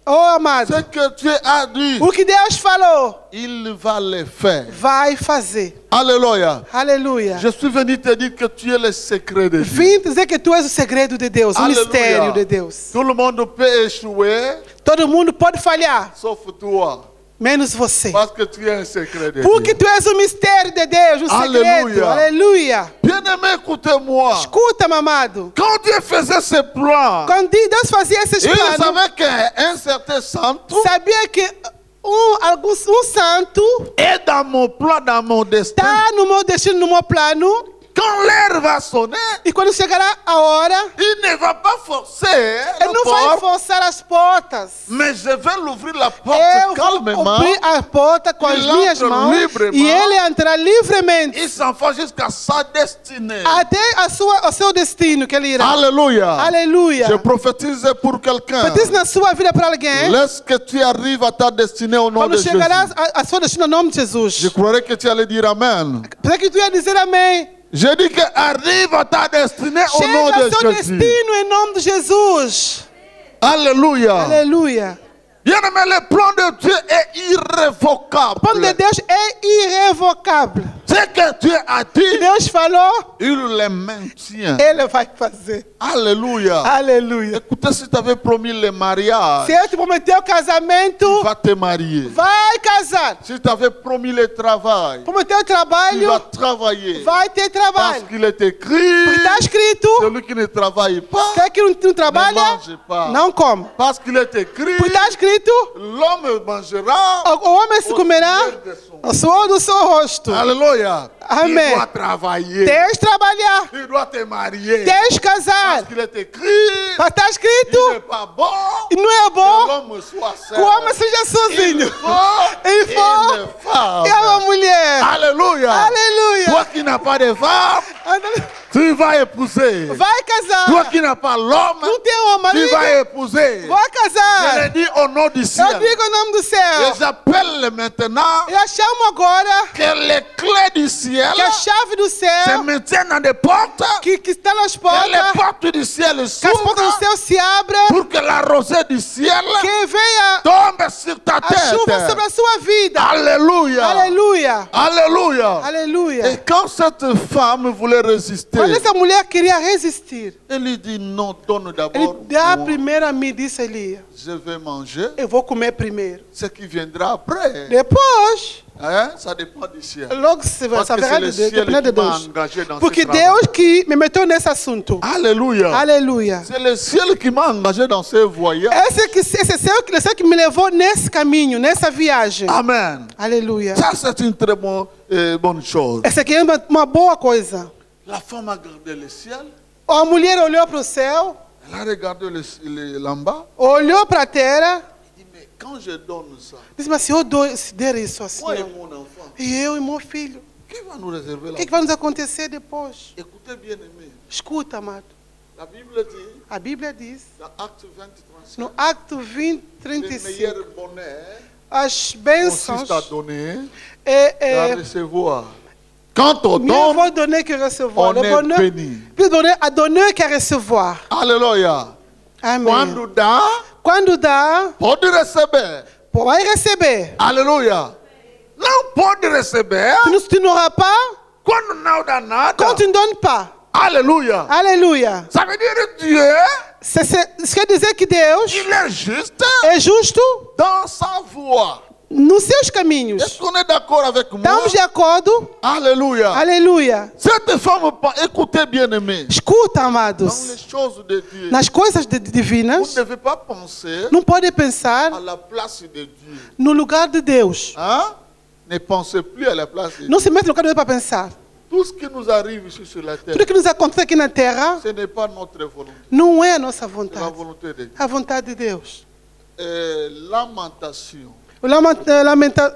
Oh, amado, Ce que Dieu a dit, o que Deus falou, il va le faire. vai fazer. Alléluia. Aleluia. Je suis venu te dire que tu es le secret de Dieu. Vim dizer que tu és o segredo de Deus, o Aleluia. mistério de Deus. Tout le monde peut échouer, Todo mundo pode falhar, sauf toi. menos você. Parce que tu es un secret de Porque Dieu. tu és o mistério de Deus, o segredo. Aleluia. Aleluia. Bien-aimé, écoutez-moi. Escuta, mamado. Quand Dieu faisait ses plans, Quando Deus fazia esses il planos, savait qu'un certain santo sabia que um, alguns, um santo est dans mon plan, dans mon destin. está no meu destino, no meu plano. Quand l'heure va sonner, E quando chegará a hora, il ne va pas forcer ele la não vai porte, forçar as portas. mais je vais l'ouvrir la porte Eu vou calmement. abrir a porta com as Ele minhas entra mãos livremente. e ele entrar livremente Il s'en va jusqu'à sa destinée. até a sua, o seu destino que ele irá. Alléluia. Aleluia. Je prophétise pour quelqu'un. Diz na sua vida para alguém, Laisse que tu arrives à ta destinée au nom de quando Jésus. chegarás a, a sua destino, no nome de Jesus. Je croirais que tu allais dire Amen. Será que tu ia dizer amém? Je dis que arrive à ta destinée au nom Chega ao de seu Jésus. destino em nome de Jesus. Alléluia. Aleluia. Bien-aimé, le plan de Dieu est irrévocable. O plano de Deus é irrevocável. Ce que Dieu a Se dit, Deus falou, il le maintient. ele vai fazer. Alléluia. Aleluia. Écoutez, si tu avais promis le mariage, Se eu te prometer o casamento, tu vas te marier. vai casar. Si tu avais promis le travail, Prometeu o tu trabalho, vas travailler. vai ter Parce trabalho. qu'il est écrit, Porque está escrito, celui qui ne travaille pas, quer que não, não trabalha, ne mange pas. não come. Parce qu'il est écrit, Porque está escrito, l'homme mangera. o, o homem se comerá o suor do seu rosto. Alléluia. Amen. Il doit travailler. Tens de trabalhar, Il doit te marier. tens de casar. Parce qu'il est écrit, Mas está il escrito, n'est pas bon e não é que bom l'homme soit que seul. o homem seja Il sozinho. faut Ele for une femme. é uma mulher. Alléluia. Aleluia. Toi qui n'as pas de femme, tu vas épouser. Vai casar. Toi qui n'as pas l'homme, Não tem um tu marido, vas épouser. vai Je casar. le dis au nom du Eu ciel. digo em nome do Et céu. j'appelle maintenant Eu chamo agora que les clés du ciel que a chave do se céu, maintiennent dans des portes. que, que está nas Que portas, les portes du ciel que as portas do s'ouvrent céu se abram, pour que la rosée du ciel que venha tombe sur ta a chuva tête. sobre a sua vida. Alléluia. Aleluia. Alléluia. Aleluia. Et quand cette femme voulait résister, Quando essa mulher queria resistir, elle lui dit non, donne ele d'abord. dá moi. primeiro a mim, disse Elias. Je vais manger Eu vou comer primeiro. ce qui viendra après. Depois, Hein? Ça dépend du ciel. logo se vai Parce que saberá c'est de le Deus, ciel depende de qui m'a Deus. engagé dans Porque ce travail. Deus que me meteu nesse assunto. Alléluia. Aleluia. C'est le ciel qui m'a engagé dans ce voyage. Esse, que, esse céu, que- céu que me levou nesse caminho, nessa viagem. Amen. Aleluia. Ça, c'est une très bon- euh, bonne chose. Essa aqui é uma, uma boa coisa. La femme a gardé le ciel. A mulher olhou para o céu, Elle a regardé le, le, l'en bas. olhou para a terra, Elle dit, mais quand je donne ça, disse, mas se eu dou, se der isso assim, moi et ó, mon enfant, e eu e meu filho, qui va nous réserver o là? que, que vai nos acontecer depois? Écoutez bien aimé. Escuta, amado. La Bible dit, A Bíblia diz, dans Acte vingt, trente-cinq, no Acto vinte, trinta e le cinco, meilleur bonheur as bênçãos consiste à donner é, et à é recevoir. Quand on mieux donne, vaut donner que recevoir. on Le est bonheur, béni. plus donner à donner qu'à recevoir. Alléluia. Amém. Quando dá, Quando dá, pode receber. vai receber. Alléluia. Não pode receber Tu não- tu n'auras pas quando não dá nada. quand tu ne donnes pas. Alléluia. Alléluia. Ça veut dire que Dieu, C'est- c'est- Isso quer dizer que Deus il est juste é justo dans sa voie. nos seus caminhos. Est-ce qu'on est d'accord avec moi? Estamos de acordo? Alléluia. Aleluia. Cette femme, écoutez bien aimé, Escuta, dans amados. les choses de Dieu, Nas coisas de- vous divinas, ne devez pas penser não pode pensar à la place de Dieu. no lugar de Deus. Hein? Ne pensez plus à la place de Dieu. Não se mete no lugar de Deus para pensar. Tout ce qui nous arrive ici sur la terre, Tudo que nos acontece aqui na terra ce n'est pas notre volonté, não é a nossa c'est la vontade. volonté de Dieu. É a vontade de Deus. Euh, lamentation. O lama- eh, lamenta-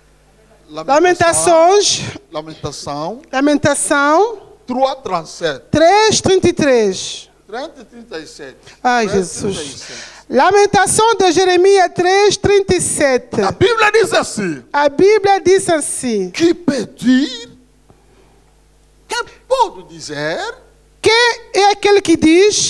Lamentações, Lamentation. Lamentação trois, trente-sept. três, trinta e três. trente, trinta e sete. Ai, treze, Jesus. trinta e sete. Lamentação de Jeremias três, trinta e sete. La Bible dit ceci. A Bíblia diz assim: Qui peut dire qu'un pot de désert quem é aquele que diz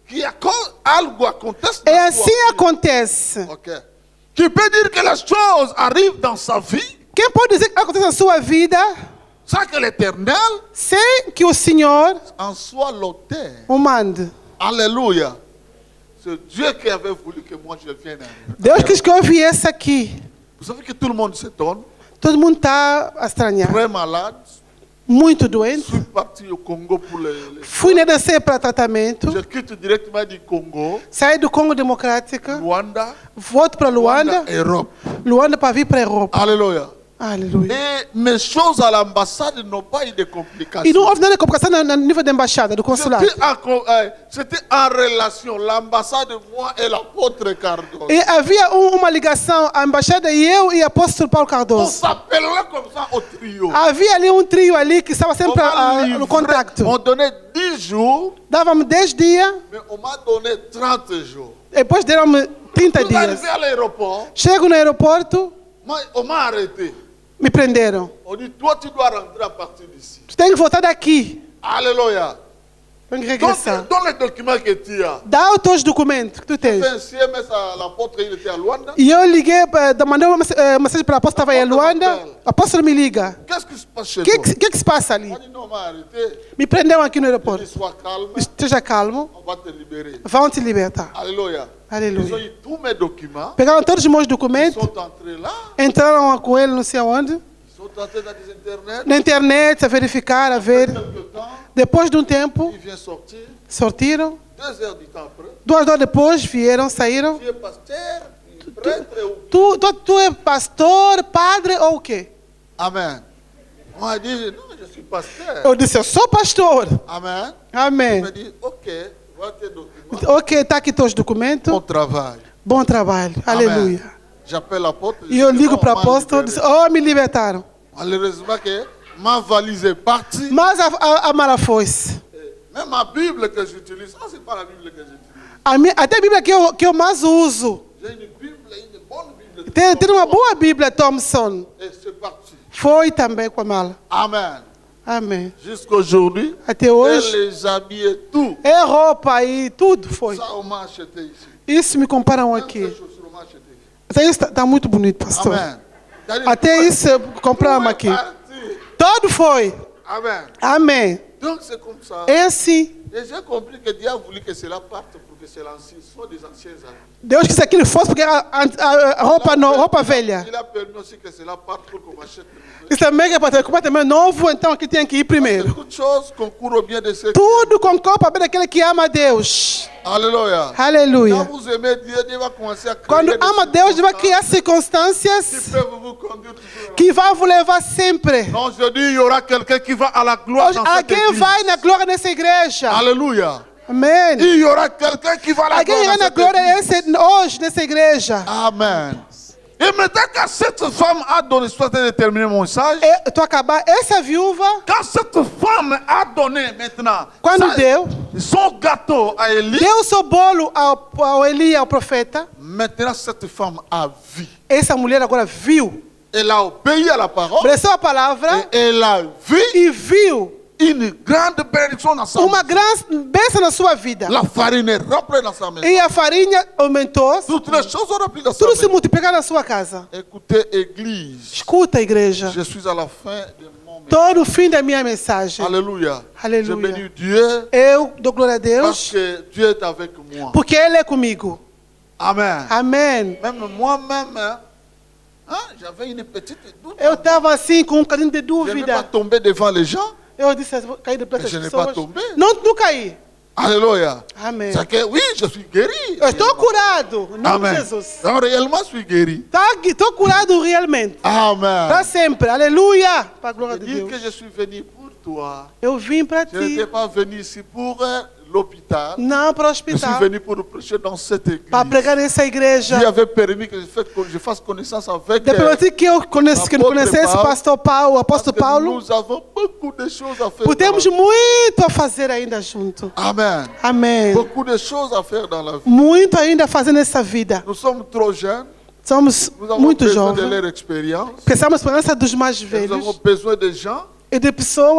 que aco- algo acontece E na sua assim vida. acontece. Ok. Qui peut dire que les choses arrivent dans sa vie Quem pode dizer que acontece na sua vida sans que l'Éternel sem que o Senhor en soit l'auteur? o mande? Alléluia. C'est Dieu qui avait voulu que moi je vienne. Deus quis que eu viesse aqui. Vous savez que tout le monde s'étonne, Todo mundo está a estranhar. très malade. Muito Je doente. suis parti au Congo pour les. les- Fui na D C para tratamento. Je quitte directement du Congo, Saí do Congo Democrático. Luanda, Volto para Luanda. Europe. Luanda para vir para a Europa. Alléluia. Aleluia. Et mes choses à l'ambassade n'ont pas eu de complications. E não houve nada de complicação no, no nível da embaixada, do consulado. C'était en, co- euh, c'était en relation, l'ambassade, moi et l'apôtre Cardoso. E havia um- uma ligação, a embaixada e eu e o apóstolo Paulo On Cardoso. s'appelait comme ça au trio. Havia ali um trio ali que estava On sempre m'a ah, livré- no contacto. on donnait dix jours, Dávamos dez dias, mais on m'a donné trente jours. depois deram-me trinta Tout dias. arrivé à l'aéroport, Chego no aeroporto, moi, on m'a arrêté. me prenderam. On dit, toi, tu dois rentrer à partir d'ici. Tu tem que voltar daqui. Alléluia. Tem que Donc, regressar. dans les documents que tu as, Dá os teus documentos que tu tens. fait un C M S à l'apôtre, il était à Luanda. E eu liguei, eh, mandei uma mens- eh, mensagem para o apóstolo, estava em Luanda. O apóstolo me liga. Qu'est-ce qui se passe chez O que, toi? que, que que se passa ali? On dit, non, on m'a arrêté. Me prenderam aqui no Il aeroporto. dit, sois calme, Esteja calmo, on va te libérer. vão te libertar. Alléluia. Ils ont Aleluia. eu tous mes documents. Pegaram todos os meus Ils documentos, sont entrés là. entraram com ele não sei aonde, Ils sont entrés dans les internets. na internet, a verificar, a ver. Quelque temps, Depois de um tempo, il vient sortir. sortiram. Deux heures du temps après. Duas horas depois, vieram, saíram. Tu es pasteur, tu es prêtre ou... Tu, tu, tu é pastor, padre ou o quê? Amen. Moi, je dis, non, je suis pasteur. Eu disse, eu sou pastor. Amen. Il Amém. me dit, ok, voilà tes documents. Ok, está aqui teus documentos. Bon travail. Bom trabalho. Amen. Aleluia. J'appelle l'apôtre. E eu dis, ligo non, para o on m'a apóstolo e libéré. disse, oh, me libertaram. Malheureusement que ma valise est partie. Mas a, a, a mala foi-se. Même ma Bible que j'utilise, ça c'est pas la Bible que j'utilise. A minha, até a Bíblia que eu, que eu mais uso. J'ai une Bible, une bonne Bible. Tem, tem uma boa Bíblia, Thompson. Et c'est parti. Foi também com a mala. Amen. Amém. Jusqu'aujourd'hui, Até et hoje, les habits et tout. é roupa e tudo foi. Ça, on m'a acheté ici. Isso me comparam Même aqui. ces chaussures, on m'a acheté ici. Até isso está muito bonito, pastor. Amen. C'est-à-dire, Até tout est- isso compramos tout est aqui. parti. Todo foi. Amen. Amém. Donc c'est comme ça. É assim. Et j'ai compris que Dieu a voulu que cela parte pour que c'est l'ancien, soit des anciens amis. Deus quis que aquilo fosse porque a, a, a- a roupa, no, roupa velha. Il a permis aussi que cela parte pour qu'on achète de nouvelles. Isso também é para ter roupa também novo, então aqui tem que ir primeiro. Beaucoup de choses concourent au bien de ceux qui... Tudo concorre para bem daquele que ama a Deus. Alléluia. Quand Aleluia. vous aimez Dieu, Dieu va commencer à créer Quando des ama Deus, Ele vai criar circonstances qui circunstâncias peuvent vous conduire toujours. que vão vous levar sempre. Non, je dis, il y aura quelqu'un qui va à la gloire Hoje, dans cette alguém église. vai na glória nessa igreja. Alléluia. Amém. Il y aura quelqu'un qui va à la Alguém gloire irá dans na cette glória église. esse, hoje nessa igreja. Amen. Et maintenant, quand cette femme a donné, soit de terminer mon message, Eu tô acabar essa viúva. quand cette femme a donné maintenant Quando sa- deu, son gâteau à Élie, deu o seu bolo ao, ao Eli, ao profeta. maintenant cette femme a vu. Essa mulher agora viu, Elle a obéi à la parole obedeceu a palavra et elle a vu e viu une grande bénédiction dans sa uma maison. grande bênção na sua vida. La farine est remplie dans sa maison. E a farinha aumentou, Toutes les choses sont remplies dans sa tudo se maison. multiplicou na sua casa. Écoutez, Église, Escuta, igreja. je suis à la fin de mon message. Todo o fim da minha mensagem. Alléluia. Alléluia. Je bénis Dieu Eu dou glória a parce Deus, que Dieu est avec moi. porque Ele é comigo. Amen. Amém. Même moi-même, hein, hein, j'avais une petite doute. Eu estava assim com um bocadinho de Je n'ai pas dúvida. tombé devant les gens. Eu disse, vou cair de das Je n'ai pas pessoas. tombé. Não, não caí. Alléluia. Amém. C'est que oui, je suis guéri. Eu estou curado, em nome de Amen. Jesus. Non, réellement, je suis guéri. Estou curado realmente. Amen. Para sempre. Aleluia. Para a glória Je de dis Deus. que je suis venu pour toi. Eu vim para Je n'étais ti. pas venu ici pour euh, l'hôpital. Não para o Je suis hospital. venu pour prêcher dans cette église. Para pregar nessa igreja. Dieu avait permis que je fasse, je fasse connaissance avec Depois euh, eu tive que eu conheci, que eu Apóstolo conhecesse o Paulo. pastor Paulo, o parce apóstolo que Paulo. nous avons beaucoup de choses à faire. Porque dans temos la vie. muito a fazer ainda junto. Amen. Amém. Beaucoup de choses à faire dans la vie. Muito ainda a fazer nessa vida. Nous sommes trop jeunes. Somos Nous avons muito besoin de jovens. leur expérience. Precisamos da experiência dos mais Nous avons velhos besoin de gens e de pessoas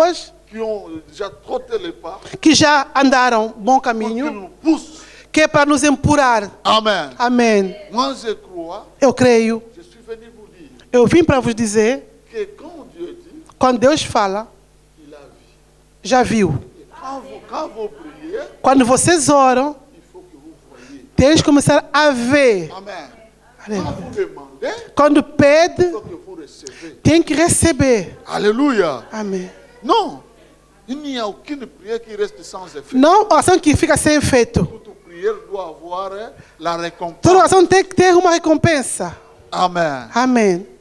qui ont déjà trotté les pas, que já andaram bom pour qu'ils caminho, nous poussent. que é para nos empurrar. Amen. Amém. Moi, je crois, Eu creio. je suis venu vous dire Eu vim para vos dizer, que quand Dieu dit, quando Deus fala, il a vu. já viu. Et quand vous, quand vous priez, Quando vocês oram, il faut que vous voyez. tem que começar a ver. Amen. Aleluia. Quand vous demandez, Quando pede, il faut que vous recevez. tem que receber. Alléluia. Amém. Non, il n'y a aucune prière qui reste sans effet. Não oração que fica sem efeito. Toute prière doit avoir hein, la Toda récompense. oração tem que ter uma recompensa. Amen. Amém.